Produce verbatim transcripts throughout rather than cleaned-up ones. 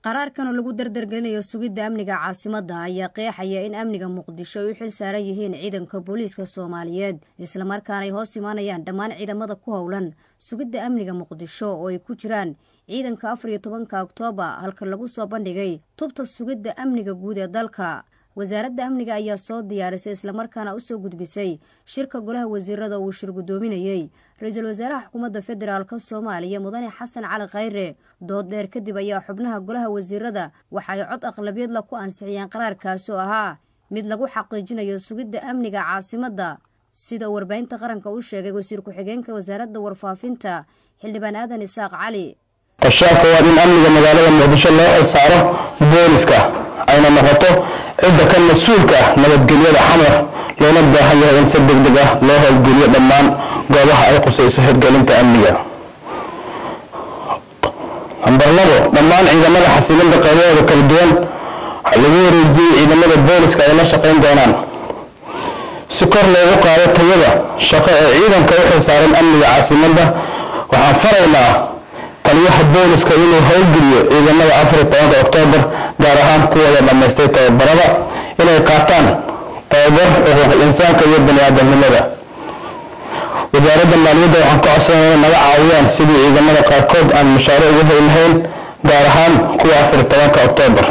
qaraarkan oo lagu dardargelinayo sugidda amniga caasimadda ayaa qeexaya in amniga Muqdisho ay xil saaran yihiin ciidanka booliiska Soomaaliyeed isla markaana ay hoos imaanayaan dhammaan ciidamada ku howlan sugidda amniga Muqdisho oo ay ku jiraan ciidanka afar iyo tobanka Oktoobar halka lagu soo bandhigay tubta sugidda amniga guud ee dalka. wasaaradda amniga ayaa soo diyaarisay isla markaana u soo gudbisay shirka golaha wasiirada uu shir gudoominayay ra'iisul wasaaraha xukuumadda federaalka Soomaaliya Mudane Xasan Cali Khayre. dood dheer kadib ayaa xubnaha golaha wasiirada waxa ay cod aqlabiyad la ku ansixiyeen qaraarkaas oo ahaa mid lagu xaqiijinayo sugidda amniga caasimadda sida warbaahinta qaranka uu sheegay wasiir ku-xigeenka wasaaradda warfaafinta xildhibaan Aadan Isaaq Cali. qashaabka waa in amniga magaalada Muqdisho loo xilsaaro booliska ayna noqoto cidda ka mas'uulka ah nabadgelyada xamar loona baahan yahay in si degdeg ah loo howlgeliyo dhammaan goobaha ay qusayso hirgelinta amniga. ambarlabo dhammaan ciidamada xasilinta qaybahooda kala duwan waxaa lagu wareejiyey ciidamada booliska ay la shaqayn doonaan si kor loogu qaado tayada shaqo ee ciidanka u xilsaaran amniga caasimadda. waxaan faraynaa taliyaha booliska inuu howlgeliyo ciidamada afar iyo tobanka Oktoobar gaar ahaan kuwada dhamaystay tababarada inay qaataan tababar xuquuqul insaanka iyo bani'aadamnimada. wasaaradda maaliyadda waxaan ka codsanaynaa naga caawiyaan sidii ciidamada qaarkood aan mushaare ugu heli lahayn gaar ahaan kuwa afar iyo tobanka Oktoobar.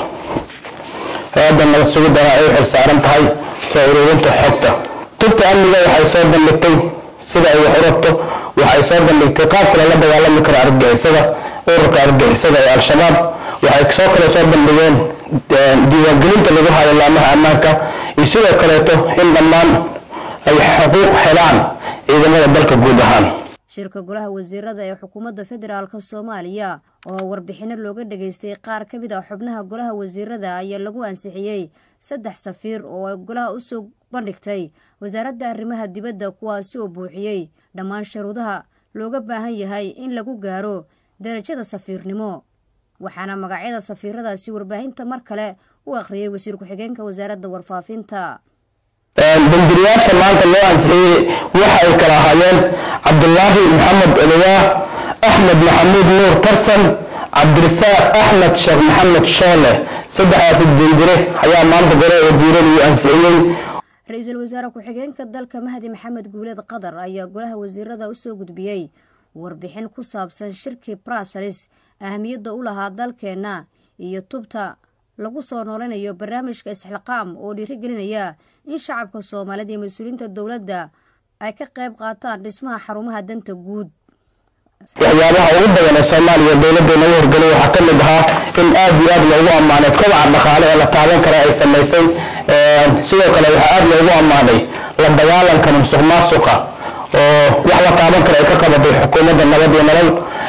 hay'adda nabad sugidana ay u xilsaaran tahay soo ururinta xogta. tubta amniga waxay soo bandhigtay sida ay wax u rabto waxay soo bandhigtay qaabka la dagaalami karo argagixisada ururka argagixisada ee Al-Shabaab. waxay soo kale soo bandhigeen diiwaangelinta lagu hayo laamaha ammaanka iyo sidoo kaleeto in dhammaan ay xuquuq helaan ciidamada dalka guud ahaan. shirka golaha wasiirada ee xukuumadda federaalka Soomaaliya oo warbixino looga dhageystay qaar ka mid ah xubnaha golaha wasiirada ayaa lagu ansixiyay saddex safiir oo ay golaha u soo bandhigtay wasaaradda arrimaha dibadda kuwaasi oo buuxiyay dhammaan shuruudaha looga baahan yahay in lagu gaaro darajada safiirnimo. waxaana magacyada safiiradaasi warbaahinta mar kale u akhriyay wasiir ku-xigeenka wasaaradda warfaafinta. bandiriyaasha maanta loo ansixiyey waxa ay kala ahaayeen Cabdullaahi Maxamed Elwaa, Axmed Maxamuud Nuur Tarsan, Cabdirasaaq Axmed Sheekh Maxamed Shoole. saddexdaas jindire ayaa maanta golaha wasiirada uu ansixiyey. ra'iisul wasaare ku-xigeenka dalka Mahdi Maxamed Guuleed Qadar ayaa golaha wasiirada u soo gudbiyay warbixin ku saabsan shirkii Brussels ahamiyadda u lahaa dalkeena iyo tubta lagu soo noolanayo barnaamijka isxilqaam oo dhiirigelinaya in shacabka Soomaaliyeed iyo mas'uuliyiinta dawladda ay ka qayb qaataan dhismaha xarumaha danta guud. waxyaabaha ugu badan ee Soomaaliya dawladdeena u horgalay waxaa ka mid ahaa in aad iyo aad loogu ammaanay kobaca dhaqaale ee la taaban kara ay samaysay. sidoo kale waxaa aad loogu ammaanay la dagaalanka musuqmaasuqa oo wax la taaban kara ay ka qabatay xukuumadda nabad iyo nolol.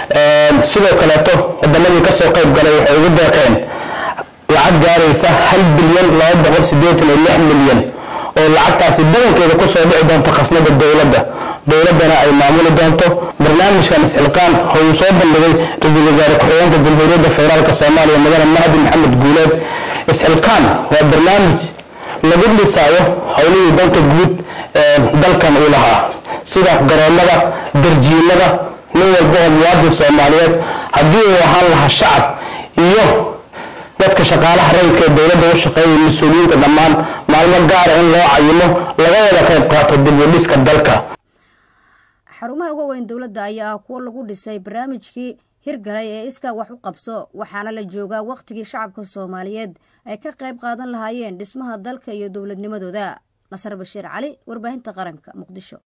sidoo kaleeto wadamadii ka soo qayb galay waxay ugu deeqeen lacag gaaraysa hal bilyan laba boqol siddeetan iyo lix milyan oo lacagtaasi badankeeda ku soo dhici doonto khasnada dawladda dawladdana ay maamuli doonto. barnaamijkan isxilqaan oo soo bandhigay ra'iisul wasaare ku-xigeenka jamhuuriyadda federaalka Soomaaliya Mudane Mahdi Maxamed Guuleed. isxilqaan waa barnaamij lagu dhisayo howlihii danta guud ee dalkan uu lahaa sida garoomada darjiinada nin walba oo muwaadin Soomaaliyeed haddii uu ahaan lahaa shacab iyo dadka shaqaalaha rayidka ee dawladda u shaqeeya mas'uuliyiinta dhammaan maalmo gaar ah in loo cayimo laga wada qayb qaato dib u dhiska dalka. xarumaha ugu weyn dawladda ayaa ah kuwo lagu dhisay barnaamijkii hirgalay ee iska wax u qabso waxaana la joogaa waqtigii shacabka Soomaaliyeed ay ka qayb qaadan lahaayeen dhismaha dalka iyo dawladnimadooda. Nasr Bashiir Cali, warbaahinta qaranka, Muqdisho.